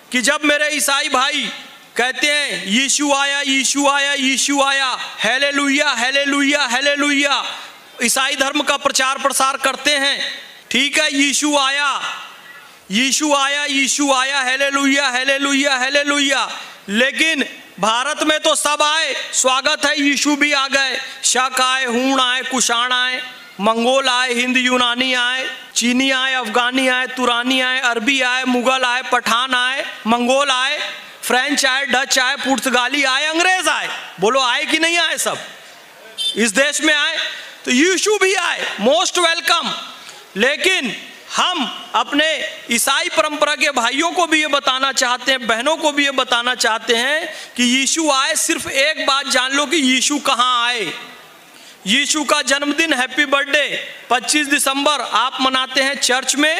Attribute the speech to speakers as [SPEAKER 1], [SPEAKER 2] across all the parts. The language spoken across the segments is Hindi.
[SPEAKER 1] कि जब मेरे ईसाई भाई कहते हैं यीशु आया, यीशु आया, यीशु आया, हालेलुया हालेलुया हालेलुया, ईसाई धर्म का प्रचार प्रसार करते हैं, ठीक है, यीशु आया, यीशु आया, यीशु आया, हालेलुया हालेलुया हालेलुया, लेकिन भारत में तो सब आए, स्वागत है, यीशु भी आ गए, शक आए, हूण आए, कुषाण आए, मंगोल आए, हिंद यूनानी आए, चीनी आए, अफगानी आए, तुरानी आए, अरबी आए, मुगल आए, पठान आए, मंगोल आए, फ्रेंच आए, डच आए, पुर्तगाली आए, अंग्रेज आए। बोलो आए कि नहीं आए? सब इस देश में आए, तो यीशु भी आए, मोस्ट वेलकम। लेकिन हम अपने ईसाई परंपरा के भाइयों को भी ये बताना चाहते हैं, बहनों को भी ये बताना चाहते हैं कि यीशु आए, सिर्फ एक बात जान लो कि यीशु कहाँ आए। यीशु का जन्मदिन, हैप्पी बर्थडे 25 दिसंबर आप मनाते हैं चर्च में,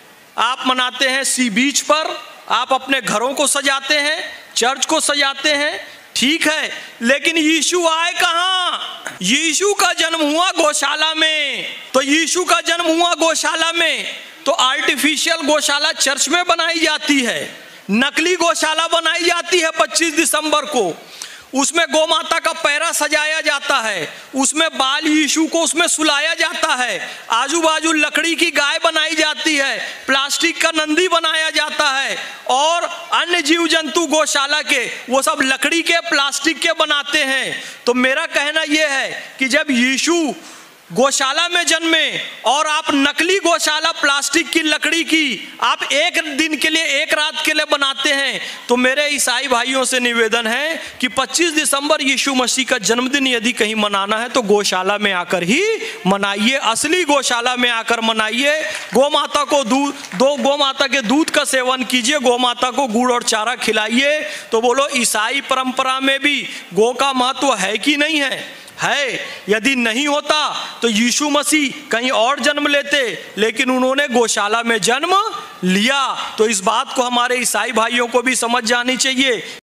[SPEAKER 1] आप मनाते हैं सी बीच पर, आप अपने घरों को सजाते हैं, चर्च को सजाते हैं, ठीक है, लेकिन यीशु आए कहाँ? यीशु का जन्म हुआ गौशाला में। तो यीशु का जन्म हुआ गौशाला में, तो आर्टिफिशियल गौशाला चर्च में बनाई जाती है, नकली गौशाला बनाई जाती है 25 दिसंबर को, उसमें गौ माता का पैरा सजाया जाता है, उसमें बाल यीशु को उसमें सुलाया जाता है, आजू बाजू लकड़ी की गाय बनाई जाती है, प्लास्टिक का नंदी बनाया जाता है, और अन्य जीव जंतु गौशाला के वो सब लकड़ी के, प्लास्टिक के बनाते हैं। तो मेरा कहना यह है कि जब यीशु गौशाला में जन्मे और आप नकली गौशाला प्लास्टिक की, लकड़ी की आप एक दिन के लिए, एक रात के लिए बनाते हैं, तो मेरे ईसाई भाइयों से निवेदन है कि 25 दिसंबर यीशु मसीह का जन्मदिन यदि कहीं मनाना है तो गौशाला में आकर ही मनाइए, असली गौशाला में आकर मनाइए। गौ माता को गौ माता के दूध का सेवन कीजिए, गौ माता को गुड़ और चारा खिलाइए। तो बोलो ईसाई परंपरा में भी गौ का महत्व है कि नहीं है? है। यदि नहीं होता तो यीशु मसीह कहीं और जन्म लेते, लेकिन उन्होंने गौशाला में जन्म लिया। तो इस बात को हमारे ईसाई भाइयों को भी समझ जानी चाहिए।